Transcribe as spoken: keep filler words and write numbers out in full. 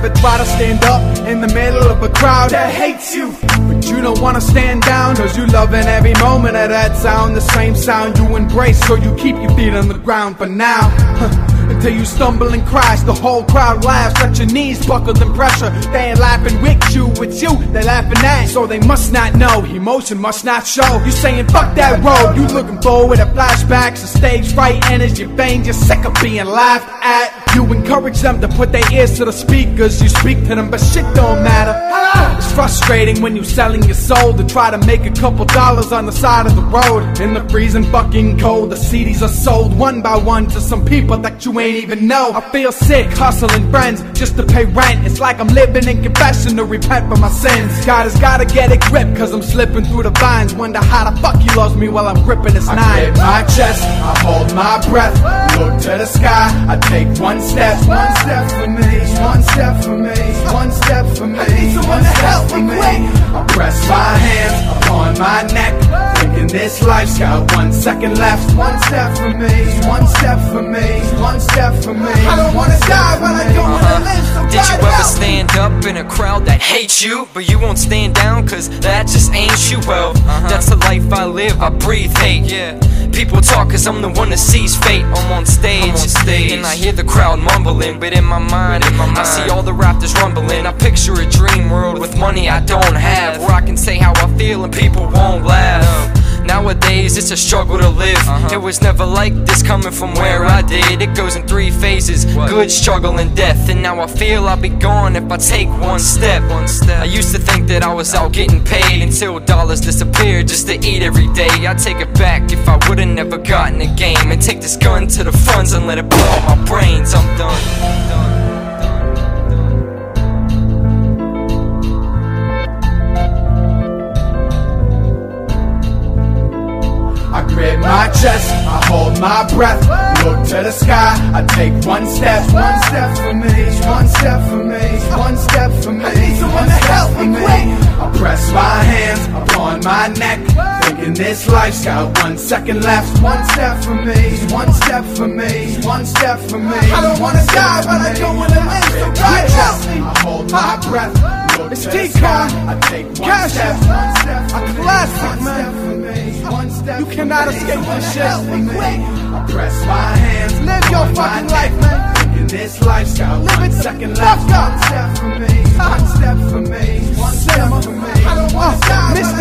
ever try to stand up in the middle of a crowd that hates you, but you don't wanna stand down, cause you loving every moment of that sound, the same sound you embrace, so you keep your feet on the ground for now. Until you stumble and crash, the whole crowd laughs at your knees buckled in pressure. They ain't laughing with you, it's you they laughing at. So they must not know, emotion must not show. You saying fuck that road, you looking forward to flashbacks of stage fright enters your veins. You're sick of being laughed at. You encourage them to put their ears to the speakers. You speak to them but shit don't matter. It's frustrating when you selling your soul to try to make a couple dollars on the side of the road. In the freezing fucking cold, the C Ds are sold one by one to some people that you ain't even know. I feel sick hustling friends just to pay rent. It's like I'm living in confession to repent for my sins. God has gotta get it gripped cause I'm slipping through the vines. Wonder how the fuck he loves me while I'm gripping his nine. I grip my chest, I hold my breath, look to the sky, I take one step. One step for me, one step for me, one step for me, one step for me. I press my hands upon my neck, thinking this life's got one second left. One step for me, one step for me, one step for me. I don't wanna die, but I don't wanna live, so Did you ever stand up in a crowd that hates you, but you won't stand down cause that just ain't you? Well, that's the life I live, I breathe hate. Yeah. People talk cause I'm the one that sees fate. I'm on stage, I'm on stage. And I hear the crowd mumbling, but in my mind, in my mind I see all the rafters rumbling. I picture a dream world with money I don't have, where I can say how I feel and people won't laugh. Nowadays it's a struggle to live. uh-huh. It was never like this coming from where I did. It goes in three phases, what? Good, struggle, and death. And now I feel I'll be gone if I take one step. One step. I used to think that I was out getting paid until dollars disappeared just to eat every day. I'd take it back if I would've never gotten a game, and take this gun to the funds and let it blow up my brains. I'm done, I'm done. I grip my chest, I hold my breath, look to the sky, I take one step. One step for me, one step for me, one step for me, I need someone to help me. I press my hands upon my neck, thinking this life's got one second left. One step for me, one step for me, one step for me. I don't wanna die, but I don't wanna live, so God help me. I hold my breath, look to the sky, I take one step. A classic, man. You cannot escape this shit. I press my hands, live your fucking life, man. Thinking this life's got one second left. One step for me, one step for me, one step for me. I don't wanna die.